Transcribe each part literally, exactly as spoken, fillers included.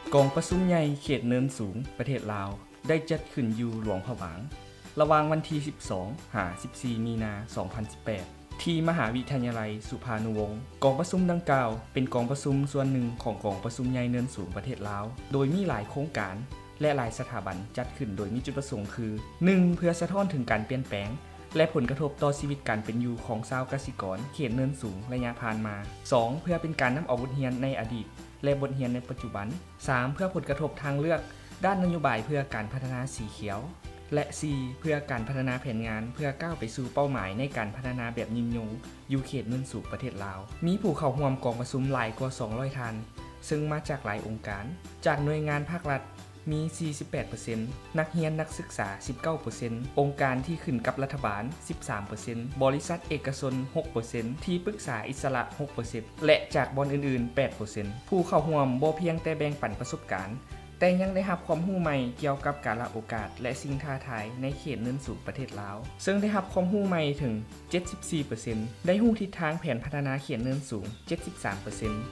กองประชุมใหญ่เขตเนินสูงประเทศลาวได้จัดขึ้นอยู่หลวงพะบางระหว่างวันที่สิบสองถึงสิบสี่มีนาคมสองพันสิบแปดที่มหาวิทยาลัยสุภานุวงศ์กองประชุมดังกล่าวเป็นกองประชุมส่วนหนึ่งของกองประชุมใหญ่เนินสูงประเทศลาวโดยมีหลายโครงการและหลายสถาบันจัดขึ้นโดยมีจุดประสงค์คือ หนึ่ง เพื่อสะท้อนถึงการเปลี่ยนแปลงและผลกระทบต่อชีวิตการเป็นอยู่ของชาวเกษตรกรเขตเนินสูงระยะผ่านมา สอง เพื่อเป็นการนำเอาบทเรียนในอดีตและบทเรียนในปัจจุบัน สาม เพื่อผลกระทบทางเลือกด้านนโยบายเพื่อการพัฒนาสีเขียวและ สี่ เพื่อการพัฒนาแผนงานเพื่อก้าวไปสู่เป้าหมายในการพัฒนาแบบยืนยงอยู่เขตเนินสูงประเทศลาวมีผู้เข้าร่วมกองประชุมหลายกว่าสองร้อยท่านซึ่งมาจากหลายองค์การจากหน่วยงานภาครัฐมี สี่สิบแปดเปอร์เซ็นต์ นักเรียนนักศึกษา สิบเก้าเปอร์เซ็นต์ องค์การที่ขึ้นกับรัฐบาล สิบสามเปอร์เซ็นต์ บริษัทเอกชน หกเปอร์เซ็นต์ ที่ปรึกษาอิสระ หกเปอร์เซ็นต์ และจากบอนอื่นๆ แปดเปอร์เซ็นต์ ผู้เข้าร่วมบ่เพียงแต่แบ่งปันประสบการณ์แต่ยังได้รับความรู้ใหม่เกี่ยวกับการละโอกาสและสิ่งท้าทายในเขตเนินสูงประเทศลาวซึ่งได้รับความรู้ใหม่ถึง เจ็ดสิบสี่เปอร์เซ็นต์ ได้รู้ทิศทางแผนพัฒนาเขตเนินสูง เจ็ดสิบสามเปอร์เซ็นต์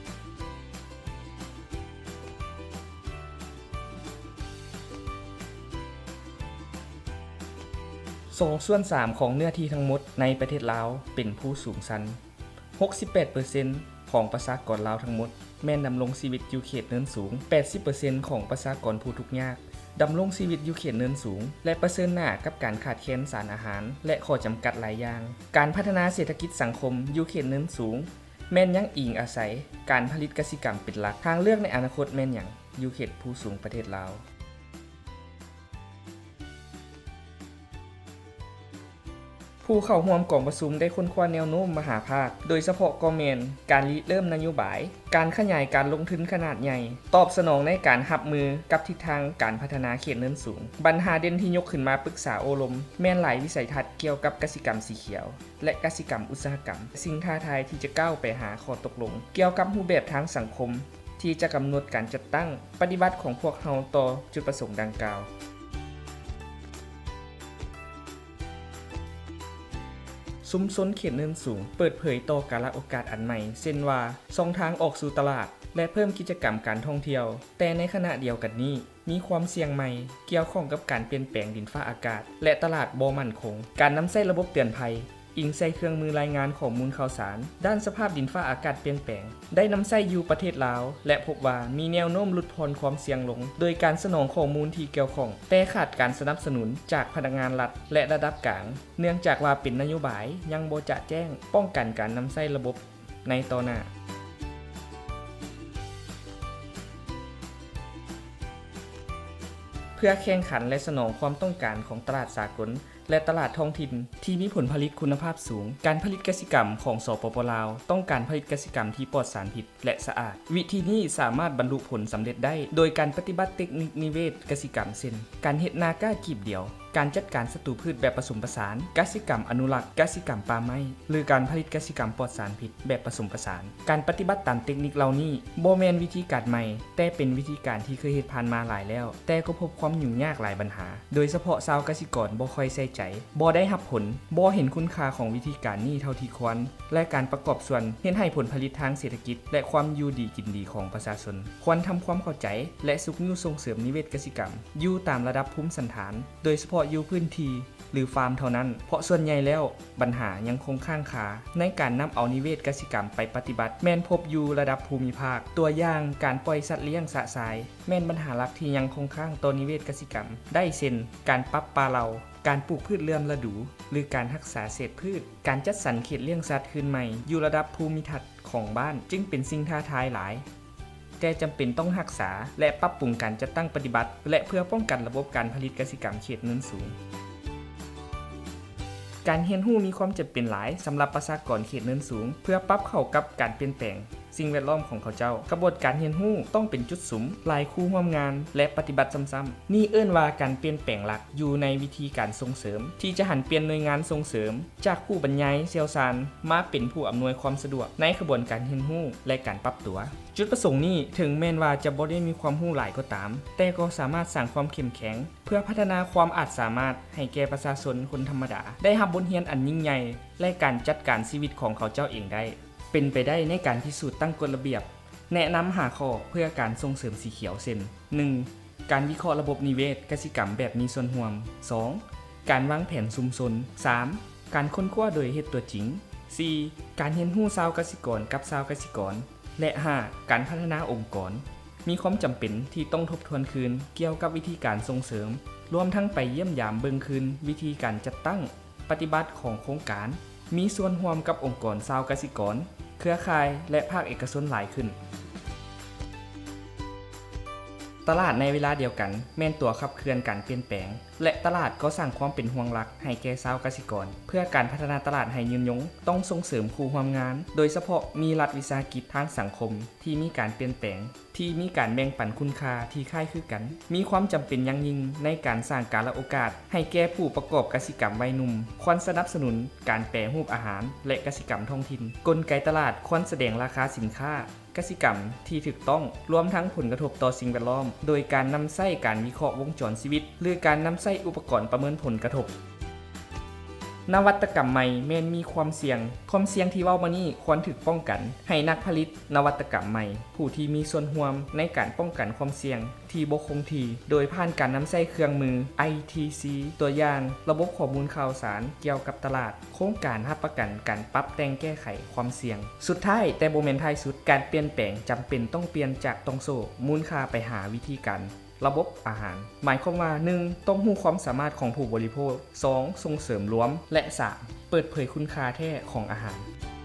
สองส่วนสามของเนื้อที่ทั้งหมดในประเทศลาวเป็นผู้สูงชัน หกสิบแปดเปอร์เซ็นต์ ของประชากรลาวทั้งหมดแม่นดำรงชีวิตอยู่เขตเนินสูง แปดสิบเปอร์เซ็นต์ ของประชากรผู้ทุกข์ยากดำรงชีวิตอยู่เขตเนินสูงและเผชิญหน้ากับการขาดแคลนสารอาหารและข้อจำกัดหลายอย่างการพัฒนาเศรษฐกิจสังคมอยู่เขตเนินสูงแม่นยังอิงอาศัยการผลิตกสิกรรมเป็นหลักทางเลือกในอนาคตแม่นหยังอยู่เขตผู้สูงประเทศลาวผู้เข้าร่วมกองประชุมได้ค้นคว้าแนวโน้มมหาภาคโดยเฉพาะก็แม่นการริเริ่มนโยบายการขยายการลงทุนขนาดใหญ่ตอบสนองในการรับมือกับทิศทางการพัฒนาเขตเนินสูงปัญหาเด่นที่ยกขึ้นมาปรึกษาโอลมแม่นหลายวิสัยทัศน์เกี่ยวกับกสิกรรมสีเขียวและกสิกรรมอุตสาหกรรมสิ่งท้าทายที่จะก้าวไปหาข้อตกลงเกี่ยวกับรูปแบบทางสังคมที่จะกำหนดการจัดตั้งปฏิบัติของพวกเราต่อจุดประสงค์ดังกล่าวซุ้มซนเขตเนินสูงเปิดเผยต่อการละโอกาสอันใหม่เช่นว่าช่องทางออกสู่ตลาดและเพิ่มกิจกรรมการท่องเที่ยวแต่ในขณะเดียวกันนี้มีความเสี่ยงใหม่เกี่ยวข้องกับการเปลี่ยนแปลงดินฟ้าอากาศและตลาดบ่มั่นคงการนำใช้ระบบเตือนภัยอิงใส่เครื่องมือรายงานข้อมูลข่าวสารด้านสภาพดินฟ้าอากาศเปลี่ยนแปลงได้นำใช้อยู่ประเทศลาวและพบว่ามีแนวโน้มลดพรความเสี่ยงลงโดยการสนองข้อมูลที่เกี่ยวข้องแต่ขาดการสนับสนุนจากพนักงานรัฐและระดับกลางเนื่องจากว่าเป็นนโยบายยังบ่จะแจ้งป้องกันการนำใช้ระบบในต่อหน้าเพื่อแข่งขันและสนองความต้องการของตลาดสากลและตลาดท้องถิ่นที่มีผลผลิตคุณภาพสูงการผลิตกสิกรรมของสปป.ลาวต้องการผลิตกสิกรรมที่ปลอดสารพิษและสะอาดวิธีนี้สามารถบรรลุผลสำเร็จได้โดยการปฏิบัติเทคนิคนิเวศกสิกรรมเช่นการเฮ็ดนาก้ากีบเดียวการจัดการศัตรูพืชแบบผสมผสานกสิกรรมอนุรักษ์กสิกรรมป่าไม้หรือการผลิตกสิกรรมปลอดสารพิษแบบผสมผสานการปฏิบัติตามเทคนิคเหล่านี้บ่แม่นวิธีการใหม่แต่เป็นวิธีการที่เคยเฮ็ดผ่านมาหลายแล้วแต่ก็พบความยุ่งยากหลายปัญหาโดยเฉพาะชาวเกษตรกรบ่ค่อยใส่ใจบ่ได้รับผลบ่เห็นคุณค่าของวิธีการนี้เท่าที่ควรและการประกอบส่วนเฮ็ดให้ผลผลิตทางเศรษฐกิจและความอยู่ดีกินดีของประชาชนควรทำความเข้าใจและสุขอยู่ส่งเสริมนิเวศกสิกรรมอยู่ตามระดับภูมิสันฐานโดยเฉพาะอยู่พื้นที่หรือฟาร์มเท่านั้นเพราะส่วนใหญ่แล้วปัญหายังคงค้างคาในการนำเอานิเวศกสิกรรมไปปฏิบัติแม่นพบอยู่ระดับภูมิภาคตัวอย่างการปล่อยสัตว์เลี้ยงสะสายแม่นปัญหาหลักที่ยังคงค้างต่อนิเวศกสิกรรมได้เช่นการปรับปลาเหลาการปลูกพืชเลื่อมฤดูหรือการรักษาเศษพืชการจัดสรรเขตเลี้ยงสัตว์คืนใหม่อยู่ระดับภูมิทัศน์ของบ้านจึงเป็นสิ่งท้าทายหลายแต่จำเป็นต้องรักษาและปรับปรุงการจัดตั้งปฏิบัติและเพื่อป้องกันระบบการผลิตกสิกรรมเขตเนินสูงการเรียนรู้มีความจำเป็นหลายสำหรับประชากรเขตเนินสูงเพื่อปรับเข้ากับการเปลี่ยนแปลงสิ่งแวดล้อมของเขาเจ้ากระบวนการเรียนรู้ต้องเป็นจุดสุมหลายคู่ร่วมงานและปฏิบัติซ้ำๆนี่เอิ้นว่าการเปลี่ยนแปลงหลักอยู่ในวิธีการส่งเสริมที่จะหันเปลี่ยนหน่วยงานส่งเสริมจากผู้บรรยายเชี่ยวชาญมาเป็นผู้อำนวยความสะดวกในกระบวนการเรียนรู้และการปรับตัวจุดประสงค์นี้ถึงแม้ว่าจะบ่ได้มีความรู้หลายก็ตามแต่ก็สามารถสร้างความเข้มแข็งเพื่อพัฒนาความอาจสามารถให้แก่ประชาชนคนธรรมดาได้รับบทเรียนอันยิ่งใหญ่และการจัดการชีวิตของเขาเจ้าเองได้เป็นไปได้ในการพิสูจน์ตั้งกฎระเบียบแนะนำหาข้อเพื่อการส่งเสริมสีเขียวเช่น หนึ่ง. การวิเคราะห์ระบบนิเวศกสิกรรมแบบมีส่วนร่วม สอง. การวางแผนชุมชน สาม. การค้นคว้าโดยเฮ็ดตัวจริง สี่. การเรียนรู้ชาวกสิกรกับชาวกสิกร และ ห้า. การพัฒนาองค์กรมีความจำเป็นที่ต้องทบทวนคืนเกี่ยวกับวิธีการส่งเสริมรวมทั้งไปเยี่ยมยามเบิ่งคืนวิธีการจัดตั้งปฏิบัติของโครงการมีส่วนร่วมกับองค์กรชาวกสิกรเครือข่ายและภาคเอกชนหลายขึ้นตลาดในเวลาเดียวกันแม่นตัวขับเคลื่อนการเปลี่ยนแปลงและตลาดก็สร้างความเป็นห่วงหลักให้แก่ชาวกสิกรเพื่อการพัฒนาตลาดให้ยืนยงต้องส่งเสริมคู่ร่วมงานโดยเฉพาะมีรัฐวิสาหกิจทางสังคมที่มีการเปลี่ยนแปลงที่มีการแบ่งปันคุณค่าที่คล้ายคลึงกันมีความจำเป็นอย่างยิ่งในการสร้างการละโอกาสให้แก่ผู้ประกอบกสิกรรมวัยหนุ่มควรสนับสนุนการแปรรูปอาหารและกสิกรรมท้องถิ่นกลไกตลาดควรแสดงราคาสินค้ากสิกรรมที่ถูกต้องรวมทั้งผลกระทบต่อสิ่งแวดล้อมโดยการนำใช้การวิเคราะห์วงจรชีวิตหรือการนำใช้อุปกรณ์ประเมินผลกระทบนวัตกรรมใหม่แม้นมีความเสี่ยงความเสี่ยงที่เว้ามานี้ควรถูกป้องกันให้นักผลิตนวัตกรรมใหม่ผู้ที่มีส่วนร่วมในการป้องกันความเสี่ยงที่บ่คงที่โดยผ่านการนำใช้เครื่องมือ ไอ ที ซี ตัวอย่างระบบข้อมูลข่าวสารเกี่ยวกับตลาดโครงการรับประกันการปรับแต่งแก้ไขความเสี่ยงสุดท้ายแต่บ่แม่นท้ายสุดการเปลี่ยนแปลงจำเป็นต้องเปลี่ยนจากต้องโซ่มูลค่าไปหาวิธีการระบบอาหารหมายความว่า หนึ่ง. ต้องรู้ความสามารถของผู้บริโภค สอง. ส่งเสริมรวมและ สาม. เปิดเผยคุณค่าแท้ของอาหาร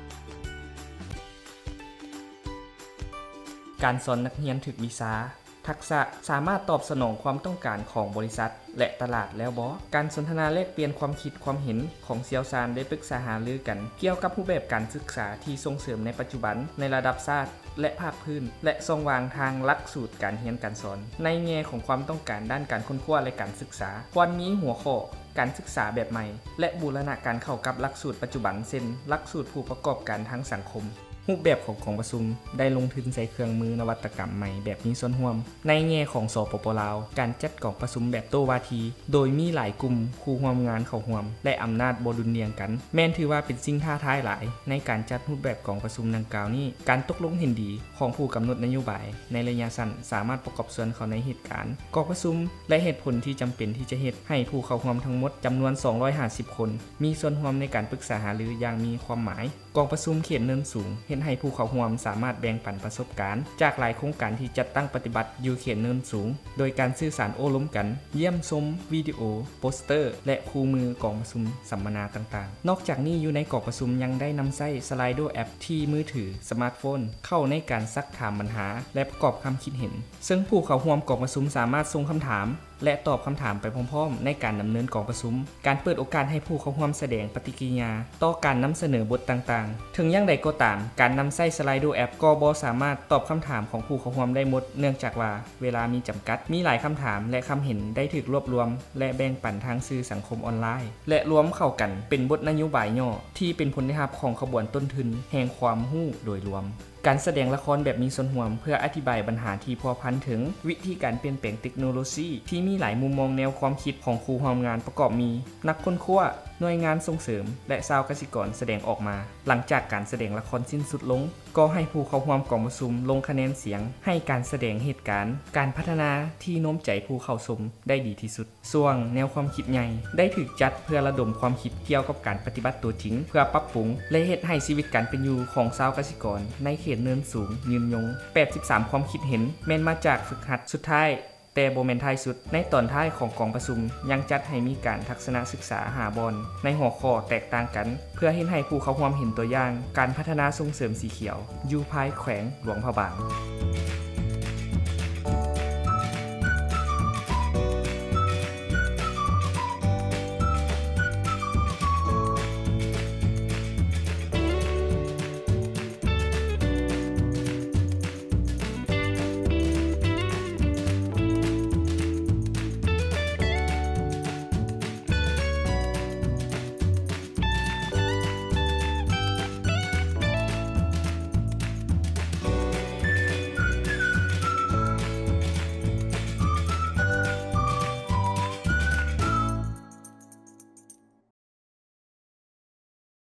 การสอนนักเรียนถึกวิชาทักษะสามารถตอบสนองความต้องการของบริษัทและตลาดแล้วบ่การสนทนาแลกเปลี่ยนความคิดความเห็นของเชี่ยวชาญได้ปรึกษาหารือกันเกี่ยวกับรูปแบบการศึกษาที่ส่งเสริมในปัจจุบันในระดับชาติและภาคพื้นและทรงวางทางหลักสูตรการเรียนการสอนในแง่ของความต้องการด้านการค้นคว้าและการศึกษาควรมีหัวข้อการศึกษาแบบใหม่และบูรณาการเข้ากับหลักสูตรปัจจุบันเช่นหลักสูตรผู้ประกอบการทางสังคมรูปแบบของกองประชุมได้ลงทุนใส่เครื่องมือนวัตกรรมใหม่แบบมีส่วนร่วมในแง่ของสปป.ลาวการจัดกองประชุมแบบโต้วาทีโดยมีหลายกลุ่มคู่ร่วมงานเข้าร่วมและอำนาจบ่ดุลเนียงกันแม้นถือว่าเป็นสิ่งท้าทายหลายในการจัดรูปแบบกองประชุมดังกล่าวนี้การตกลงเห็นดีของผู้กำหนดนโยบายในระยะสั้นสามารถประกอบส่วนเข้าในเหตุการณ์กองประชุมและเหตุผลที่จำเป็นที่จะเฮ็ดให้ผู้เข้าร่วมทั้งหมดจำนวนสองร้อยห้าสิบคนมีส่วนร่วมในการปรึกษาหารืออย่างมีความหมายกองประชุมเขตเนินสูงเฮ็ดให้ผู้เข้าร่วมสามารถแบ่งปันประสบการณ์จากหลายโครงการที่จัดตั้งปฏิบัติอยู่เขตเนินสูงโดยการสื่อสารโอ้ล้มกันเยี่ยมชมวิดีโอโปสเตอร์และคู่มือกองประชุมสัมมนาต่างๆนอกจากนี้อยู่ในกองประชุมยังได้นำใช้สไลโดแอปที่มือถือสมาร์ทโฟนเข้าในการซักถามปัญหาและประกอบความคิดเห็นซึ่งผู้เข้าร่วมกองประชุมสามารถส่งคำถามและตอบคำถามไปพร้อมๆในการดำเนินกองประชุมการเปิดโอกาสให้ผู้เข้าร่วมแสดงปฏิกิริยาต่อการนำเสนอบทต่างๆถึงอย่างใดก็ตามการนำใช้สไลโดแอปก็บ่สามารถตอบคำถามของผู้เข้าร่วมได้หมดเนื่องจากว่าเวลามีจำกัดมีหลายคำถามและคำเห็นได้ถูกรวบรวมและแบ่งปันทางสื่อสังคมออนไลน์และรวมเข้ากันเป็นบทนโยบายย่อที่เป็นผลลัพธ์ของขบวนต้นทุนแห่งความรู้โดยรวมการแสดงละครแบบมีส่วนร่วมเพื่ออธิบายปัญหาที่พัวพันถึงวิธีการเปลี่ยนแปลงเทคโนโลยีที่มีหลายมุมมองแนวความคิดของครูร่วมงานประกอบมีนักค้นคว้าหน่วยงานส่งเสริมและชาวกสิกรแสดงออกมาหลังจากการแสดงละครสิ้นสุดลงก็ให้ผู้เข้าร่วมกองประชุมลงคะแนนเสียงให้การแสดงเหตุการณ์การพัฒนาที่โน้มใจผู้เข้าชมได้ดีที่สุดส่วนแนวความคิดใหญ่ได้ถูกจัดเพื่อระดมความคิดเกี่ยวกับการปฏิบัติตัวจริงเพื่อปรับปรุงและเฮ็ดให้ชีวิตการเป็นอยู่ของชาวกสิกรในเขตเนินสูงยืนยงแปดสิบสามความคิดเห็นแม้นมาจากฝึกหัดสุดท้ายแต่บ่แม่นท้ายสุดในตอนท้ายของกองประชุมยังจัดให้มีการทัศนศึกษาหาบอนในหัวข้อแตกต่างกันเพื่อเฮ็ดให้ผู้เข้าร่วมเห็นตัวอย่างการพัฒนาส่งเสริมสีเขียวอยู่ภายแขวงหลวงพระบาง